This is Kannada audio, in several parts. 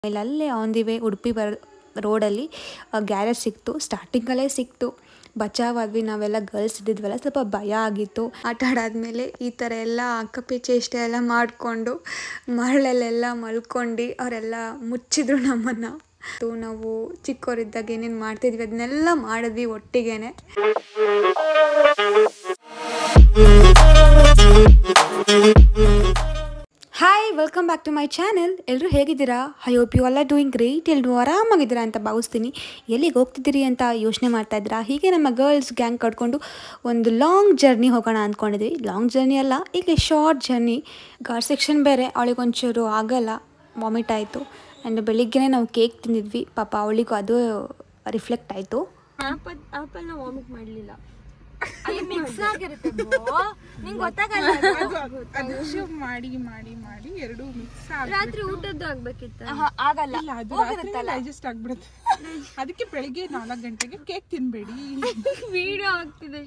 ಅಲ್ಲೇ ಆನ್ ದಿ ವೇ ಉಡುಪಿ ರೋಡಲ್ಲಿ ಗ್ಯಾರೇಜ್ ಸಿಕ್ತು. ಸ್ಟಾರ್ಟಿಂಗಲ್ಲೇ ಸಿಕ್ತು, ಬಚಾವಾದ್ವಿ. ನಾವೆಲ್ಲ ಗರ್ಲ್ಸ್ ಇದ್ದಿದ್ವಲ್ಲ, ಸ್ವಲ್ಪ ಭಯ ಆಗಿತ್ತು. ಆಟ ಆಡಾದ್ಮೇಲೆ ಈ ಥರ ಎಲ್ಲ ಅಕ್ಕಪಿ ಚೇಷ್ಟೆ ಎಲ್ಲ ಮಾಡಿಕೊಂಡು ಮರಳಲ್ಲೆಲ್ಲ ಮಲ್ಕೊಂಡು ಅವರೆಲ್ಲ ಮುಚ್ಚಿದ್ರು ನಮ್ಮನ್ನು. ನಾವು ಚಿಕ್ಕವರಿದ್ದಾಗ ಏನೇನು ಮಾಡ್ತಿದ್ವಿ ಅದನ್ನೆಲ್ಲ ಮಾಡಿದ್ವಿ ಒಟ್ಟಿಗೆನೆ. Hi, welcome back to my channel. ಎಲ್ಲರೂ ಹೇಗಿದ್ದೀರಾ? I hope you all are doing great. ಎಲ್ಲರೂ ಆರಾಮಾಗಿದ್ದೀರಾ ಅಂತ ಭಾವಿಸ್ತೀನಿ. ಎಲ್ಲಿಗೆ ಹೋಗ್ತಿದ್ದೀರಿ ಅಂತ ಯೋಚನೆ ಮಾಡ್ತಾಯಿದ್ದೀರಾ? ಹೀಗೆ ನಮ್ಮ ಗರ್ಲ್ಸ್ ಗ್ಯಾಂಗ್ ಕಟ್ಕೊಂಡು ಒಂದು ಲಾಂಗ್ ಜರ್ನಿ ಹೋಗೋಣ ಅಂದ್ಕೊಂಡಿದ್ವಿ. ಲಾಂಗ್ ಜರ್ನಿ ಅಲ್ಲ, ಈಗ ಶಾರ್ಟ್ ಜರ್ನಿ. ಗಾರ್ಡ್ ಸೆಕ್ಷನ್ ಬೇರೆ, ಅವಳಿಗೊಂಚೂರು ಆಗಲ್ಲ, ವಾಮಿಟ್ ಆಯಿತು. ಆ್ಯಂಡ್ ಬೆಳಿಗ್ಗೆ ನಾವು ಕೇಕ್ ತಿಂದಿದ್ವಿ. ಪಾಪ ಅವಳಿಗೂ ಅದು ರಿಫ್ಲೆಕ್ಟ್ ಆಯಿತು. ಆಪಲ್ನ ವಾಮಿಟ್ ಮಾಡಲಿಲ್ಲ, ಅಲ್ಲಿ ಮಿಕ್ಸ್ ಆಗಿರುತ್ತೆ ನಿಂಗೆ ಗೊತ್ತಾಗಲ್ಲ. ಅದು ಮಾಡಿ ಮಾಡಿ ಮಾಡಿ ಎರಡು ಮಿಕ್ಸ್ ಆಗಿ ರಾತ್ರಿ ಊಟದ್ದು ಆಗ್ಬೇಕಿತ್ತು, ಆಗಲ್ಲ, ಅದು ಡೈಜೆಸ್ಟ್ ಆಗ್ಬಿಡುತ್ತೆ. ಅದಕ್ಕೆ ಬೆಳಿಗ್ಗೆ 4 ಗಂಟೆಗೆ ಕೇಕ್ ತಿನ್ಬೇಡಿ. ವಿಡಿಯೋ ಆಗ್ತಿದೆ.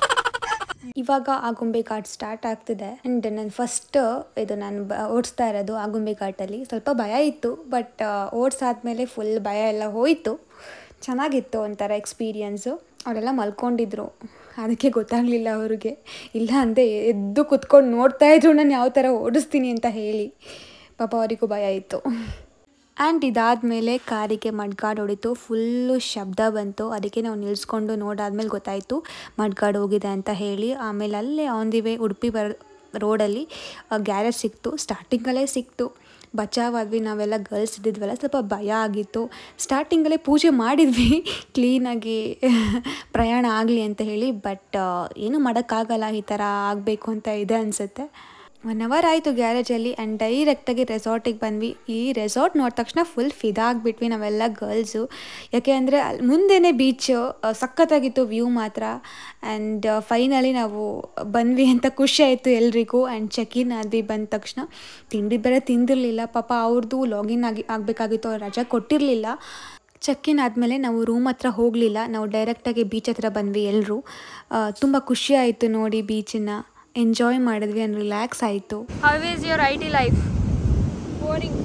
ಇವಾಗ ಆಗುಂಬೆ ಘಾಟ್ ಸ್ಟಾರ್ಟ್ ಆಗ್ತಿದೆ. ಆ್ಯಂಡ್ ನಾನು ಫಸ್ಟ್ ಇದು ನಾನು ಓಡಿಸ್ತಾ ಇರೋದು ಆಗುಂಬೆ ಘಾಟಲ್ಲಿ. ಸ್ವಲ್ಪ ಭಯ ಇತ್ತು, ಬಟ್ ಓಡಿಸಾದ್ಮೇಲೆ ಫುಲ್ ಭಯ ಎಲ್ಲ ಹೋಯಿತು. ಚೆನ್ನಾಗಿತ್ತು ಒಂಥರ ಎಕ್ಸ್ಪೀರಿಯನ್ಸು. ಅವರೆಲ್ಲ ಮಲ್ಕೊಂಡಿದ್ರು, ಅದಕ್ಕೆ ಗೊತ್ತಾಗಲಿಲ್ಲ ಅವ್ರಿಗೆ. ಇಲ್ಲ ಅಂದರೆ ಎದ್ದು ಕುತ್ಕೊಂಡು ನೋಡ್ತಾಯಿದ್ರು ನಾನು ಯಾವ ಥರ ಓಡಿಸ್ತೀನಿ ಅಂತ ಹೇಳಿ. ಪಾಪ ಅವರಿಗೂ ಭಯ ಇತ್ತು. ಆ್ಯಂಡ್ ಇದಾದಮೇಲೆ ಕಾರಿಗೆ ಮಡ್ಗಾಡು ಹೊಡಿತು, ಫುಲ್ಲು ಶಬ್ದ ಬಂತು. ಅದಕ್ಕೆ ನಾವು ನಿಲ್ಲಿಸ್ಕೊಂಡು ನೋಡಾದ್ಮೇಲೆ ಗೊತ್ತಾಯಿತು ಮಡ್ಗಾಡು ಹೋಗಿದೆ ಅಂತ ಹೇಳಿ. ಆಮೇಲೆ ಅಲ್ಲೇ ಆನ್ ದಿ ವೇ ಉಡುಪಿ ರೋಡಲ್ಲಿ ಗ್ಯಾರೇಜ್ ಸಿಕ್ತು. ಸ್ಟಾರ್ಟಿಂಗಲ್ಲೇ ಸಿಕ್ತು, ಬಚಾವಾದ್ವಿ. ನಾವೆಲ್ಲ ಗರ್ಲ್ಸ್ ಇದ್ದಿದ್ವಲ್ಲ, ಸ್ವಲ್ಪ ಭಯ ಆಗಿತ್ತು. ಸ್ಟಾರ್ಟಿಂಗಲ್ಲೇ ಪೂಜೆ ಮಾಡಿದ್ವಿ ಕ್ಲೀನಾಗಿ ಪ್ರಯಾಣ ಆಗಲಿ ಅಂತ ಹೇಳಿ. ಬಟ್ ಏನೂ ಮಾಡೋಕ್ಕಾಗಲ್ಲ, ಈ ಥರ ಆಗಬೇಕು ಅಂತ ಇದೆ ಅನಿಸುತ್ತೆ. 1 ಅವರ್ ಆಯಿತು ಗ್ಯಾರೇಜಲ್ಲಿ. ಆ್ಯಂಡ್ ಡೈರೆಕ್ಟಾಗಿ ರೆಸಾರ್ಟಿಗೆ ಬಂದ್ವಿ. ಈ ರೆಸಾರ್ಟ್ ನೋಡಿದ ತಕ್ಷಣ ಫುಲ್ ಫಿದಾ ಆಗಿಬಿಟ್ವಿ ನಾವೆಲ್ಲ ಗರ್ಲ್ಸು. ಯಾಕೆ ಅಂದರೆ ಅಲ್ಲಿ ಮುಂದೆನೇ ಬೀಚು, ಸಖತ್ತಾಗಿತ್ತು ವ್ಯೂ ಮಾತ್ರ. ಆ್ಯಂಡ್ ಫೈನಲಿ ನಾವು ಬಂದ್ವಿ ಅಂತ ಖುಷಿ ಆಯಿತು ಎಲ್ರಿಗೂ. ಆ್ಯಂಡ್ ಚೆಕ್-ಇನ್ ಆದ್ವಿ. ಬಂದ ತಕ್ಷಣ ತಿಂಡಿ ಬೇರೆ ತಿಂದಿರಲಿಲ್ಲ. ಪಾಪ ಅವ್ರದ್ದು ಲಾಗಿನ್ ಆಗಬೇಕಾಗಿತ್ತು, ಅವ್ರು ರಜೆ ಕೊಟ್ಟಿರಲಿಲ್ಲ. ಚೆಕ್-ಇನ್ ಆದಮೇಲೆ ನಾವು ರೂಮ್ ಹತ್ರ ಹೋಗಲಿಲ್ಲ, ನಾವು ಡೈರೆಕ್ಟಾಗಿ ಬೀಚ್ ಹತ್ರ ಬಂದ್ವಿ ಎಲ್ಲರೂ. ತುಂಬ ಖುಷಿ ಆಯಿತು ನೋಡಿ, ಬೀಚನ್ನು ಎಂಜಾಯ್ ಮಾಡಿದ್ವಿ ಆ್ಯಂಡ್ ರಿಲ್ಯಾಕ್ಸ್ ಆಯಿತು. How is your IT life? Boring.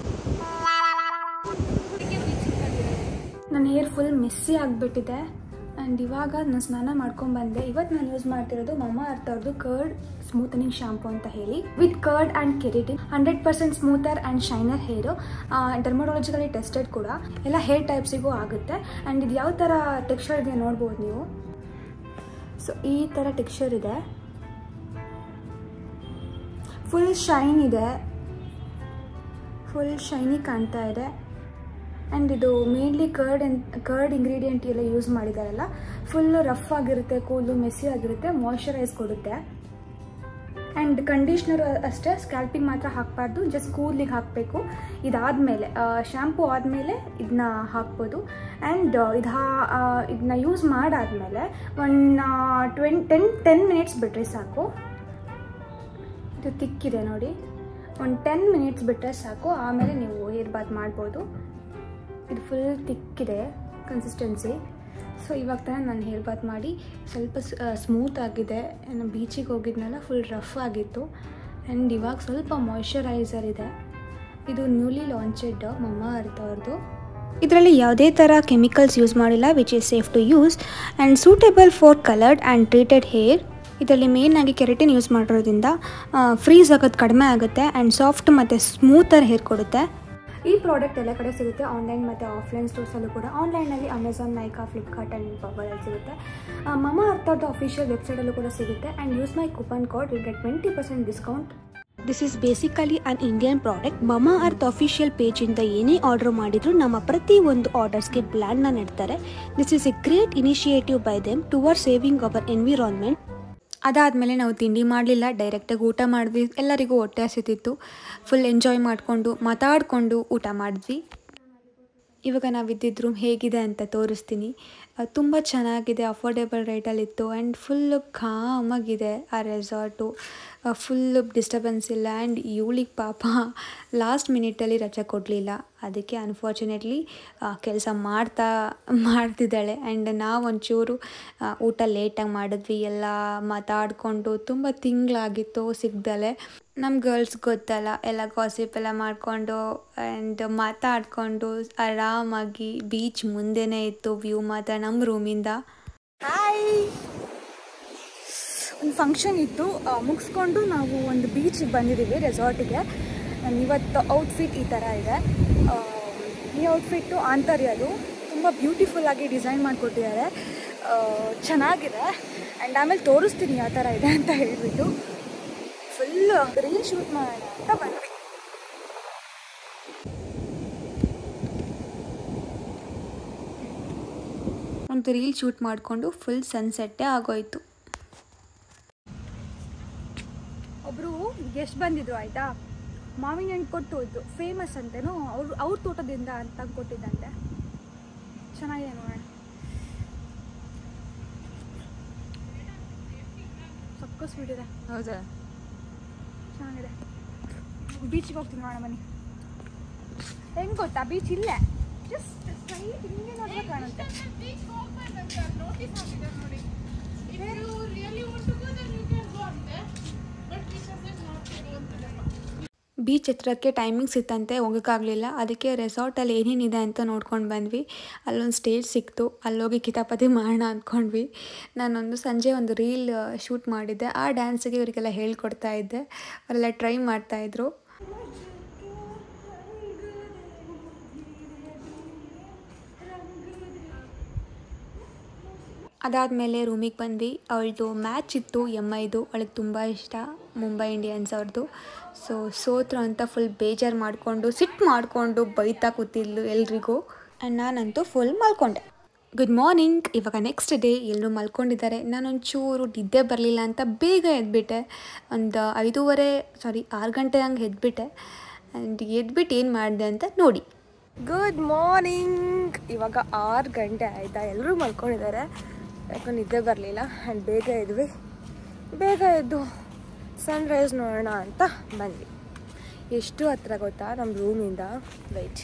ನನ್ನ ಹೇರ್ ಫುಲ್ ಮೆಸ್ಸಿ ಆಗಿಬಿಟ್ಟಿದೆ. ಆ್ಯಂಡ್ ಇವಾಗ ನಾನು ಸ್ನಾನ ಮಾಡ್ಕೊಂಡ್ಬಂದೆ. ಇವತ್ತು ನಾನು ಯೂಸ್ ಮಾಡ್ತಿರೋದು ಮಮ್ಮ ಅರ್ತ್ ಅವ್ರದ್ದು ಕರ್ಡ್ ಸ್ಮೂತನಿಂಗ್ ಶಾಂಪು ಅಂತ ಹೇಳಿ, with curd and keratin. 100% smoother and shiner hair. Dermatologically tested ಕೂಡ, ಎಲ್ಲ ಹೇರ್ ಟೈಪ್ಸಿಗೂ ಆಗುತ್ತೆ. ಆ್ಯಂಡ್ ಇದು ಯಾವ ಥರ ಟೆಕ್ಸ್ಚರ್ ಇದೆ ನೋಡ್ಬೋದು ನೀವು. ಸೊ ಈ ಥರ ಟೆಕ್ಸ್ಚರ್ ಇದೆ, ಫುಲ್ ಶೈನ್ ಇದೆ, ಫುಲ್ ಶೈನಿ ಕಾಣ್ತಾ ಇದೆ. ಆ್ಯಂಡ್ ಇದು ಮೇನ್ಲಿ ಕರ್ಡ್ ಇಂಗ್ರೀಡಿಯೆಂಟ್ ಎಲ್ಲ ಯೂಸ್ ಮಾಡಿದಾರಲ್ಲ, ಫುಲ್ಲು ರಫ್ ಆಗಿರುತ್ತೆ, ಕೂದಲು ಮೆಸ್ಸಿ ಆಗಿರುತ್ತೆ, ಮಾಯ್ಶ್ಚರೈಸ್ ಕೊಡುತ್ತೆ. ಆ್ಯಂಡ್ ಕಂಡೀಷ್ನರ್ ಅಷ್ಟೇ, ಸ್ಕ್ಯಾಲ್ಪಿಗೆ ಮಾತ್ರ ಹಾಕಬಾರ್ದು, ಜಸ್ಟ್ ಕೂದಲಿಗೆ ಹಾಕಬೇಕು. ಇದಾದಮೇಲೆ ಶ್ಯಾಂಪು ಆದಮೇಲೆ ಇದನ್ನ ಹಾಕ್ಬೋದು. ಆ್ಯಂಡ್ ಇದನ್ನ ಯೂಸ್ ಮಾಡಾದಮೇಲೆ ಒಂದು 10 ಮಿನಿಟ್ಸ್ ಬಿಟ್ಟರೆ ಸಾಕು. ಇದು ತಿಕ್ಕಿದೆ ನೋಡಿ, ಒಂದು 10 ಮಿನಿಟ್ಸ್ ಬಿಟ್ಟರೆ ಸಾಕು. ಆಮೇಲೆ ನೀವು ಹೇರ್ ಬಾತ್ ಮಾಡ್ಬೋದು. ಇದು ಫುಲ್ ತಿಕ್ಕಿದೆ ಕನ್ಸಿಸ್ಟೆನ್ಸಿ. ಸೊ ಇವಾಗ ತಾನೇ ನಾನು ಹೇರ್ ಬಾತ್ ಮಾಡಿ ಸ್ವಲ್ಪ ಸ್ಮೂತ್ ಆಗಿದೆ. ನಾನು ಬೀಚಿಗೆ ಹೋಗಿದ್ನಲ್ಲ, ಫುಲ್ ರಫ್ ಆಗಿತ್ತು. ಆ್ಯಂಡ್ ಇವಾಗ ಸ್ವಲ್ಪ ಮಾಯ್ಶ್ಚರೈಸರ್ ಇದೆ. ಇದು ನ್ಯೂಲಿ ಲಾಂಚೆಡ್ ಮಮ್ಮ ಅರ್ತ್ ಅವ್ರದ್ದು. ಇದರಲ್ಲಿ ಯಾವುದೇ ಥರ ಕೆಮಿಕಲ್ಸ್ ಯೂಸ್ ಮಾಡಿಲ್ಲ, which is safe to use and suitable for coloured and treated hair. ಇದರಲ್ಲಿ ಮೇಯ್ನಾಗಿ ಕೆರಟಿನ್ ಯೂಸ್ ಮಾಡಿರೋದ್ರಿಂದ ಫ್ರೀಸ್ ಆಗೋದು ಕಡಿಮೆ ಆಗುತ್ತೆ ಆ್ಯಂಡ್ ಸಾಫ್ಟ್ ಮತ್ತು ಸ್ಮೂತರ್ ಹೇರ್ ಕೊಡುತ್ತೆ. ಈ ಪ್ರಾಡಕ್ಟ್ ಎಲ್ಲ ಕಡೆ ಸಿಗುತ್ತೆ, ಆನ್ಲೈನ್ ಮತ್ತು ಆಫ್ಲೈನ್ ಸ್ಟೋರ್ಸಲ್ಲೂ ಕೂಡ. ಆನ್ಲೈನಲ್ಲಿ ಅಮೆಝಾನ್, ನೈಕಾ, ಫ್ಲಿಪ್ಕಾರ್ಟ್ ಆ್ಯಂಡ್ ಬಬಲಲ್ಲಿ ಸಿಗುತ್ತೆ. ಮಮ್ಮ ಅರ್ತ್ ಅವ್ರದ್ದು ಅಫಿಷಿಯಲ್ ವೆಬ್ಸೈಟಲ್ಲೂ ಕೂಡ ಸಿಗುತ್ತೆ. And use my coupon code, will get 20% discount. This is basically an Indian product. Mamaearth official ಪೇಜಿಂದ ಏನೇ ಆರ್ಡರ್ ಮಾಡಿದ್ರು ನಮ್ಮ ಪ್ರತಿ ಒಂದು ಆರ್ಡರ್ಸ್ಗೆ ಪ್ಲ್ಯಾನ್ನ ನೀಡ್ತಾರೆ. This is a great initiative by them toward saving our environment. ಅದಾದಮೇಲೆ ನಾವು ತಿಂಡಿ ಮಾಡಲಿಲ್ಲ, ಡೈರೆಕ್ಟಾಗಿ ಊಟ ಮಾಡಿದ್ವಿ. ಎಲ್ಲರಿಗೂ ಹೊಟ್ಟೆ ಹಸಿತಿತ್ತು. ಫುಲ್ ಎಂಜಾಯ್ ಮಾಡಿಕೊಂಡು ಮಾತಾಡಿಕೊಂಡು ಊಟ ಮಾಡಿದ್ವಿ. ಇವಾಗ ನಾವು ಇದ್ದಿದ್ದ ರೂಮ್ ಹೇಗಿದೆ ಅಂತ ತೋರಿಸ್ತೀನಿ. ತುಂಬ ಚೆನ್ನಾಗಿದೆ, ಅಫೋರ್ಡೆಬಲ್ ರೇಟಲ್ಲಿತ್ತು ಆ್ಯಂಡ್ ಫುಲ್ಲು ಕಾಮಾಗಿದೆ ಆ ರೆಸಾರ್ಟು. ಫುಲ್ಲು ಡಿಸ್ಟರ್ಬೆನ್ಸ್ ಇಲ್ಲ. ಆ್ಯಂಡ್ ಇವಳಿಗೆ ಪಾಪ ಲಾಸ್ಟ್ ಮಿನಿಟಲ್ಲಿ ರಜೆ ಕೊಡಲಿಲ್ಲ, ಅದಕ್ಕೆ ಅನ್ಫಾರ್ಚುನೇಟ್ಲಿ ಕೆಲಸ ಮಾಡ್ತಿದ್ದಾಳೆ. ಆ್ಯಂಡ್ ನಾವೊಂಚೂರು ಊಟ ಲೇಟಾಗಿ ಮಾಡಿದ್ವಿ, ಎಲ್ಲ ಮಾತಾಡಿಕೊಂಡು ತುಂಬ ತಿಂಗಳಾಗಿತ್ತು ಸಿಗ್ದಲೆ. ನಮ್ಮ ಗರ್ಲ್ಸ್ ಗೊತ್ತಲ್ಲ, ಎಲ್ಲ ಗಾಸಿಪ್ ಎಲ್ಲ ಮಾಡಿಕೊಂಡು ಆ್ಯಂಡ್ ಮಾತಾಡಿಕೊಂಡು ಆರಾಮಾಗಿ ಬೀಚ್ ಮುಂದೆನೇ ಇತ್ತು ವ್ಯೂ ಮಾತ್ರ ನಮ್ಮ ರೂಮಿಂದ. ಹಾಯ್, ಒಂದು ಫಂಕ್ಷನ್ ಇತ್ತು, ಮುಗಿಸ್ಕೊಂಡು ನಾವು ಒಂದು ಬೀಚಿಗೆ ಬಂದಿದ್ದೀವಿ, ರೆಸಾರ್ಟಿಗೆ. ಇವತ್ತು ಔಟ್ಫಿಟ್ ಈ ಥರ ಇದೆ. ಈ ಔಟ್ಫಿಟ್ಟು ಆಂತರ್ಯದು ತುಂಬ ಬ್ಯೂಟಿಫುಲ್ಲಾಗಿ ಡಿಸೈನ್ ಮಾಡಿಕೊಟ್ಟಿದ್ದಾರೆ, ಚೆನ್ನಾಗಿದೆ. ಆ್ಯಂಡ್ ಆಮೇಲೆ ತೋರಿಸ್ತೀನಿ ಯಾವ ಥರ ಇದೆ ಅಂತ ಹೇಳಿಬಿಟ್ಟು ಫುಲ್ ರೀಲ್ ಶೂಟ್ ಮಾಡೋಣ ಅಂತ ಬಂದ್ವಿ. ಒಂದು ರೀಲ್ ಶೂಟ್ ಮಾಡಿಕೊಂಡು ಫುಲ್ ಸನ್ಸೆಟ್ಟೇ ಆಗೋಯ್ತು. ಒಬ್ಬರು ಗೆಸ್ಟ್ ಬಂದಿದ್ರು ಆಯಿತಾ, ಮಾವಿನ ಹಣ್ಣು ಕೊಟ್ಟು ಹೋಯ್ತು, ಫೇಮಸ್ ಅಂತೇನೋ ಅವ್ರ ತೋಟದಿಂದ ಅಂತ ಕೊಟ್ಟಿದ್ದಂತೆ. ಚೆನ್ನಾಗಿದೆ ನೋಡೋಣ, ಸಕ್ಕ ಸ್ವೀಟ್ ಇದೆ. ಹೌದಾ, ಚೆನ್ನಾಗಿದೆ. ಬೀಚಿಗೆ ಹೋಗ್ತೀನಿ ನೋಡೋಣ ಬನ್ನಿ. ಹೆಂಗೆ ಗೊತ್ತಾ, ಬೀಚ್ ಇಲ್ಲೇ ಜಸ್ಟ್ ಸ್ಟ್ರೈಟ್ ಹಿಂಗೆ ನೋಡಿದ್ರೆ ಕಾಣುತ್ತೆ. ಬೀಚ್ ಹತ್ರಕ್ಕೆ ಟೈಮಿಂಗ್ಸ್ ಇತ್ತಂತೆ, ಹೋಗೋಕ್ಕಾಗಲಿಲ್ಲ. ಅದಕ್ಕೆ ರೆಸಾರ್ಟಲ್ಲಿ ಏನೇನಿದೆ ಅಂತ ನೋಡ್ಕೊಂಡು ಬಂದ್ವಿ. ಅಲ್ಲೊಂದು ಸ್ಟೇಜ್ ಸಿಕ್ತು, ಅಲ್ಲೋಗಿ ಕಿತಾಪತಿ ಮಾಡೋಣ ಅಂದ್ಕೊಂಡ್ವಿ. ನಾನೊಂದು ಸಂಜೆ ಒಂದು ರೀಲ್ ಶೂಟ್ ಮಾಡಿದ್ದೆ, ಆ ಡ್ಯಾನ್ಸಿಗೆ ಇವರಿಗೆಲ್ಲ ಹೇಳ್ಕೊಡ್ತಾ ಇದ್ದೆ, ಅವರೆಲ್ಲ ಟ್ರೈ ಮಾಡ್ತಾಯಿದ್ರು. ಅದಾದಮೇಲೆ ರೂಮಿಗೆ ಬಂದ್ವಿ. ಅವಳದು ಮ್ಯಾಚ್ ಇತ್ತು MIದು, ಅವಳಿಗೆ ತುಂಬ ಇಷ್ಟ ಮುಂಬೈ ಇಂಡಿಯನ್ಸ್ ಅವ್ರದ್ದು. ಸೋತ್ರು ಅಂತ ಫುಲ್ ಬೇಜಾರು ಮಾಡಿಕೊಂಡು ಸಿಟ್ಟು ಮಾಡಿಕೊಂಡು ಬೈತಾ ಕೂತಿದ್ಲು ಎಲ್ರಿಗೂ. ಆ್ಯಂಡ್ ನಾನಂತೂ ಫುಲ್ ಮಲ್ಕೊಂಡೆ. Good morning. ಇವಾಗ ನೆಕ್ಸ್ಟ್ ಡೇ, ಎಲ್ಲರೂ ಮಲ್ಕೊಂಡಿದ್ದಾರೆ. ನಾನೊಂಚೂರು ನಿದ್ದೆ ಬರಲಿಲ್ಲ ಅಂತ ಬೇಗ ಎದ್ಬಿಟ್ಟೆ. ಒಂದು 6 ಗಂಟೆ ಹಂಗೆ ಎದ್ಬಿಟ್ಟೆ. ಆ್ಯಂಡ್ ಎದ್ಬಿಟ್ಟು ಏನು ಮಾಡಿದೆ ಅಂತ ನೋಡಿ. Good morning. ಇವಾಗ 6 ಗಂಟೆ ಆಯಿತಾ, ಎಲ್ಲರೂ ಮಲ್ಕೊಂಡಿದ್ದಾರೆ, ಯಾಕಂದ್ರೆ ನಿದ್ದೆ ಬರಲಿಲ್ಲ. ಆ್ಯಂಡ್ ಬೇಗ ಎದ್ದು ಸನ್ರೈಸ್ ನೋಡೋಣ ಅಂತ ಬಂದ್ವಿ. ಎಷ್ಟು ಹತ್ರ ಗೊತ್ತಾ ನಮ್ಮ ರೂಮಿಂದ? ವೆಯ್ಟ್,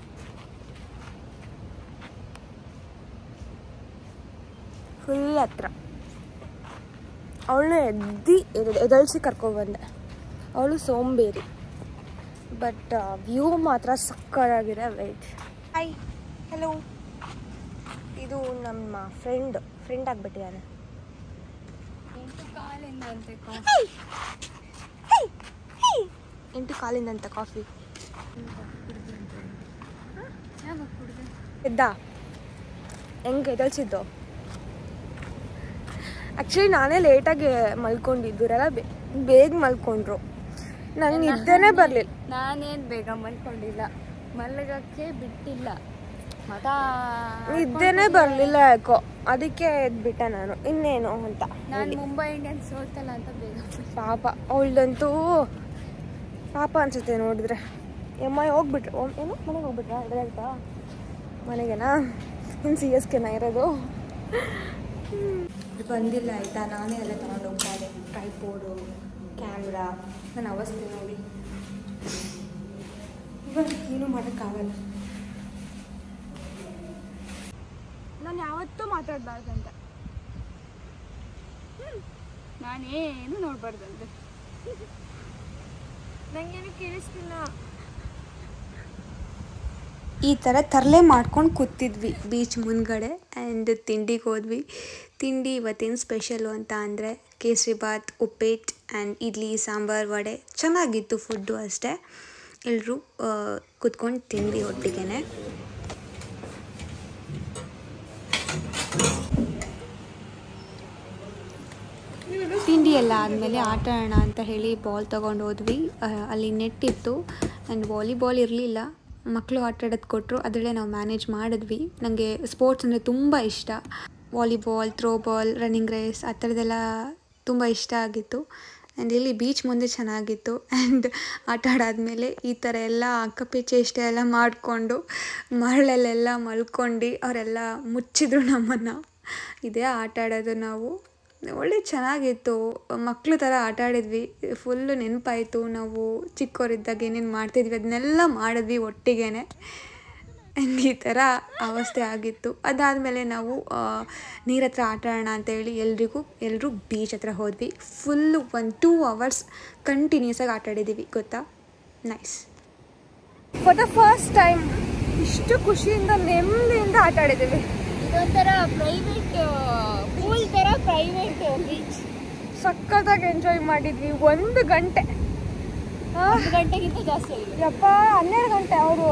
ಫುಲ್ ಹತ್ರ. ಅವಳನ್ನ ಎದಳಿಸಿ ಕರ್ಕೊಬಂದೆ. ಅವಳು ಸೋಂಬೇರಿ, ಬಟ್ ವ್ಯೂ ಮಾತ್ರ ಸಕ್ಕತ್ತಾಗಿದೆ. Wait, hi, hello. ಇದು ನಮ್ಮ ಫ್ರೆಂಡ್ ಆಗಿಬಿಟ್ಟಿದ್ದಾನೆ. 8 ಕಾಲಿಂದಂತೆ ಕಾಫಿ. ಎದ್ದ ಹೆಂಗೆ ಎದಳಿಸಿದ್ದು? ಆ್ಯಕ್ಚುಲಿ ನಾನೇ ಲೇಟಾಗಿ ಮಲ್ಕೊಂಡಿದ್ದು, ಇವರೆಲ್ಲ ಬೇಗ ಮಲ್ಕೊಂಡ್ರು. ನಂಗೆ ನಿದ್ದೆನೇ ಬರಲಿಲ್ಲ. ನಾನೇನು ಬೇಗ ಮಲ್ಕೊಂಡಿಲ್ಲ, ಮಲಗಕ್ಕೆ ಬಿಟ್ಟಿಲ್ಲ, ನಿದ್ದೆನೇ ಬರಲಿಲ್ಲ ಯಾಕೋ, ಅದಕ್ಕೆ ಎದ್ಬಿಟ್ಟೆ ನಾನು. ಇನ್ನೇನು ಅಂತ, ನಾನು ಮುಂಬೈ ಇಂಡಿಯನ್ಸ್ ಸೋತಲ್ಲ ಅಂತ ಬೇಗ. ಪಾಪ ಅವಳದಂತೂ ಪಾಪ ಅನ್ಸುತ್ತೆ ನೋಡಿದ್ರೆ. MI ಹೋಗ್ಬಿಟ್ರು. ಏನು ಮನೆಗೆ ಹೋಗ್ಬಿಟ್ರಾ? ಆಯ್ತಾ ಮನೆಗೆನಾ? ಇನ್ನು CSKನ ಇರೋದು? ಬಂದಿಲ್ಲ ಆಯಿತಾ, ನಾನೇ ಎಲ್ಲ ತಗೊಂಡು ಹೋಗ್ತಾ ಇದ್ದೆ. Tripod, camera. ನನ್ನ ಅವಸ್ಥೆ ನೋಡಿ, ಇವಾಗ ಏನೂ ಮಾಡೋಕ್ಕಾಗಲ್ಲ. ನಾನು ಯಾವತ್ತೂ ಮಾತಾಡಬಾರ್ದಂತೆ, ನಾನೇನು ನೋಡ್ಬಾರ್ದಂತೆ. ನಂಗೇನು ಕೇಳಿಸ್ತಿಲ್ಲ. ಈ ಥರ ತರಲೆ ಮಾಡ್ಕೊಂಡು ಕೂತಿದ್ವಿ ಬೀಚ್ ಮುಂದ್ಗಡೆ. ಆ್ಯಂಡ್ ತಿಂಡಿಗೆ ಹೋದ್ವಿ. ತಿಂಡಿ ಇವತ್ತಿನ ಸ್ಪೆಷಲು ಅಂತ ಅಂದರೆ ಕೇಸರಿಬಾತ್, ಉಪ್ಪಿಟ್ಟು ಆ್ಯಂಡ್ ಇಡ್ಲಿ, ಸಾಂಬಾರು, ವಡೆ. ಚೆನ್ನಾಗಿತ್ತು ಫುಡ್ಡು ಅಷ್ಟೇ. ಎಲ್ಲರೂ ಕೂತ್ಕೊಂಡು ತಿಂದ್ವಿ ಒಟ್ಟಿಗೆ. ತಿಂಡಿ ಎಲ್ಲ ಆದಮೇಲೆ ಆಟ ಆಡೋಣ ಅಂತ ಹೇಳಿ ಬಾಲ್ ತೊಗೊಂಡು ಹೋದ್ವಿ. ಅಲ್ಲಿ ನೆಟ್ ಇತ್ತು ಆ್ಯಂಡ್ ವಾಲಿಬಾಲ್ ಇರಲಿಲ್ಲ. ಮಕ್ಕಳು ಆಟ ಆಡೋದು ಕೊಟ್ಟರು, ಅದರಲ್ಲೇ ನಾವು ಮ್ಯಾನೇಜ್ ಮಾಡಿದ್ವಿ. ನನಗೆ ಸ್ಪೋರ್ಟ್ಸ್ ಅಂದರೆ ತುಂಬ ಇಷ್ಟ. ವಾಲಿಬಾಲ್, ಥ್ರೋಬಾಲ್, ರನ್ನಿಂಗ್ ರೇಸ್ ಆ ಥರದ್ದೆಲ್ಲ ತುಂಬ ಇಷ್ಟ ಆಗಿತ್ತು. ಆ್ಯಂಡ್ ಇಲ್ಲಿ ಬೀಚ್ ಮುಂದೆ ಚೆನ್ನಾಗಿತ್ತು. ಆ್ಯಂಡ್ ಆಟ ಆಡಾದ್ಮೇಲೆ ಈ ಥರ ಎಲ್ಲ ಅಕ್ಕಪಿಚ್ಚೆ ಇಷ್ಟ ಎಲ್ಲ ಮಾಡಿಕೊಂಡು ಮರಳಲ್ಲೆಲ್ಲ ಮಲ್ಕೊಂಡು ಅವರೆಲ್ಲ ಮುಚ್ಚಿದ್ರು ನಮ್ಮನ್ನು. ಇದೇ ಆಟ ಆಡೋದು ನಾವು. ಒಳ್ಳೆ ಚೆನ್ನಾಗಿತ್ತು, ಮಕ್ಕಳು ಥರ ಆಟ ಆಡಿದ್ವಿ. ಫುಲ್ಲು ನೆನಪಾಯಿತು ನಾವು ಚಿಕ್ಕವರಿದ್ದಾಗ ಏನೇನು ಮಾಡ್ತಿದ್ವಿ ಅದನ್ನೆಲ್ಲ ಮಾಡಿದ್ವಿ ಒಟ್ಟಿಗೆ. ಈ ಥರ ಅವಸ್ಥೆ ಆಗಿತ್ತು. ಅದಾದಮೇಲೆ ನಾವು ನೀರ ಹತ್ರ ಆಟ ಆಡೋಣ ಅಂತೇಳಿ ಎಲ್ಲರೂ ಬೀಚ್ ಹತ್ರ ಹೋದ್ವಿ. ಫುಲ್ಲು 1-2 hours ಕಂಟಿನ್ಯೂಸಾಗಿ ಆಟ ಆಡಿದ್ದೀವಿ ಗೊತ್ತಾ. Nice. For the first time ಇಷ್ಟು ಖುಷಿಯಿಂದ ನೆಮ್ಮದಿಯಿಂದ ಆಟ ಆಡಿದ್ದೀವಿ. ಇದೊಂಥರ ಪ್ರೈವೇಟ್ ಪೂಲ್ ಥರ ಪ್ರೈವೇಟ್ ಬೀಚ್. ಸಖತ್ತಾಗಿ ಎಂಜಾಯ್ ಮಾಡಿದ್ವಿ. 1 ಗಂಟೆ, 1 ಗಂಟೆಗಿಂತ ಜಾಸ್ತಿ ಆಗಿದೆ. ಯಪ್ಪ 12 ಗಂಟೆ. ಅವರು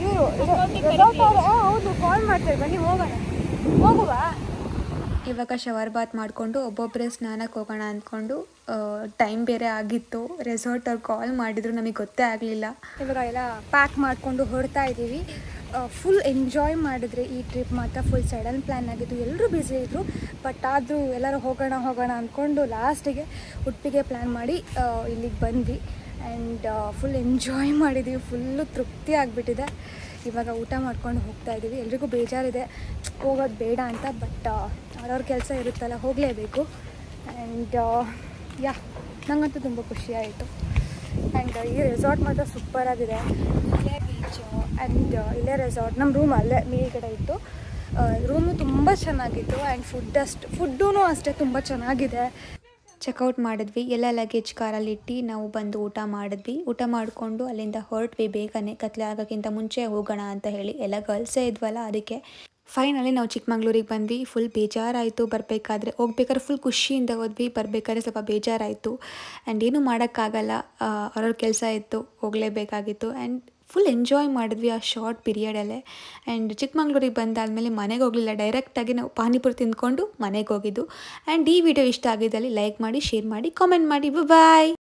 ಹೌದು ಕಾಲ್ ಮಾಡ್ತಾರೆ, ಬನ್ನಿ ಹೋಗುವ. ಇವಾಗ ಶವರ್ ಬಾತ್ ಮಾಡಿಕೊಂಡು ಒಬ್ಬೊಬ್ಬರೇ ಸ್ನಾನಕ್ಕೆ ಹೋಗೋಣ ಅಂದ್ಕೊಂಡು ಟೈಮ್ ಬೇರೆ ಆಗಿತ್ತು. ರೆಸಾರ್ಟ್ ಅವ್ರು ಕಾಲ್ ಮಾಡಿದ್ರು, ನಮಗೆ ಗೊತ್ತೇ ಆಗಲಿಲ್ಲ. ಇವಾಗ ಎಲ್ಲ ಪ್ಯಾಕ್ ಮಾಡಿಕೊಂಡು ಹೊರಡ್ತಾ ಇದ್ದೀವಿ. ಫುಲ್ ಎಂಜಾಯ್ ಮಾಡಿದ್ರೆ ಈ ಟ್ರಿಪ್ ಮಾತ್ರ. ಫುಲ್ ಸಡನ್ ಪ್ಲ್ಯಾನ್ ಆಗಿತ್ತು, ಎಲ್ಲರೂ ಬ್ಯುಸಿ ಇದ್ದರು. ಬಟ್ ಆದರೂ ಎಲ್ಲರೂ ಹೋಗೋಣ ಅಂದ್ಕೊಂಡು ಲಾಸ್ಟಿಗೆ ಉಡುಪಿಗೆ ಪ್ಲ್ಯಾನ್ ಮಾಡಿ ಇಲ್ಲಿಗೆ ಬಂದ್ವಿ. ಆ್ಯಂಡ್ ಫುಲ್ ಎಂಜಾಯ್ ಮಾಡಿದ್ದೀವಿ. ಫುಲ್ಲು ತೃಪ್ತಿ ಆಗಿಬಿಟ್ಟಿದೆ. ಇವಾಗ ಊಟ ಮಾಡ್ಕೊಂಡು ಹೋಗ್ತಾ ಇದ್ದೀವಿ. ಎಲ್ರಿಗೂ ಬೇಜಾರಿದೆ ಹೋಗೋದು ಬೇಡ ಅಂತ, ಬಟ್ ಅವ್ರವ್ರ ಕೆಲಸ ಇರುತ್ತಲ್ಲ, ಹೋಗಲೇಬೇಕು. ಆ್ಯಂಡ್ ನನಗಂತೂ ತುಂಬ ಖುಷಿಯಾಯಿತು. ಆ್ಯಂಡ್ ಈ ರೆಸಾರ್ಟ್ ಮಾತ್ರ ಸೂಪರಾಗಿದೆ. ಇಲ್ಲೇ ಬೀಚು ಆ್ಯಂಡ್ ಇಲ್ಲೇ ರೆಸಾರ್ಟ್. ನಮ್ಮ ರೂಮ್ ಅಲ್ಲೇ ಮೇಲ್ಗಡೆ ಇತ್ತು. ರೂಮು ತುಂಬ ಚೆನ್ನಾಗಿತ್ತು. ಆ್ಯಂಡ್ ಫುಡ್ಡೂ ಅಷ್ಟೇ ತುಂಬ ಚೆನ್ನಾಗಿದೆ. ಚೆಕ್ಔಟ್ ಮಾಡಿದ್ವಿ. ಎಲ್ಲ ಲಗೇಜ್ ಕಾರಲ್ಲಿ ಇಟ್ಟು ನಾವು ಬಂದು ಊಟ ಮಾಡಿದ್ವಿ. ಊಟ ಮಾಡಿಕೊಂಡು ಅಲ್ಲಿಂದ ಹೊರಟ್ವಿ ಬೇಗನೆ, ಕತ್ಲೆ ಆಗೋಕ್ಕಿಂತ ಮುಂಚೆ ಹೋಗೋಣ ಅಂತ ಹೇಳಿ. ಎಲ್ಲ ಗರ್ಲ್ಸೇ ಇದ್ವಲ್ಲ, ಅದಕ್ಕೆ ಫೈನಲಿ ನಾವು ಚಿಕ್ಕಮಂಗ್ಳೂರಿಗೆ ಬಂದ್ವಿ. ಫುಲ್ ಬೇಜಾರಾಯಿತು ಹೋಗ್ಬೇಕಾದ್ರೆ ಫುಲ್ ಖುಷಿಯಿಂದ ಹೋದ್ವಿ. ಬರಬೇಕಾದ್ರೆ ಸ್ವಲ್ಪ ಬೇಜಾರಾಯಿತು. ಆ್ಯಂಡ್ ಏನೂ ಮಾಡೋಕ್ಕಾಗಲ್ಲ, ಅವ್ರವ್ರ ಕೆಲಸ ಇತ್ತು, ಹೋಗಲೇಬೇಕಾಗಿತ್ತು. ಆ್ಯಂಡ್ ಫುಲ್ ಎಂಜಾಯ್ ಮಾಡಿದ್ವಿ ಆ ಶಾರ್ಟ್ ಪೀರಿಯಡಲ್ಲೇ. ಆ್ಯಂಡ್ ಚಿಕ್ಕಮಂಗ್ಳೂರಿಗೆ ಬಂದಾದಮೇಲೆ ಮನೆಗೆ ಹೋಗಲಿಲ್ಲ, ಡೈರೆಕ್ಟಾಗಿ ನಾವು ಪಾನಿಪುರಿ ತಿಂದ್ಕೊಂಡು ಮನೆಗೆ ಹೋಗಿದ್ದು. ಆ್ಯಂಡ್ ಈ ವಿಡಿಯೋ ಇಷ್ಟ ಆಗಿದ್ದಲ್ಲಿ ಲೈಕ್ ಮಾಡಿ, ಶೇರ್ ಮಾಡಿ, ಕಾಮೆಂಟ್ ಮಾಡಿ. ಬಾಯ್.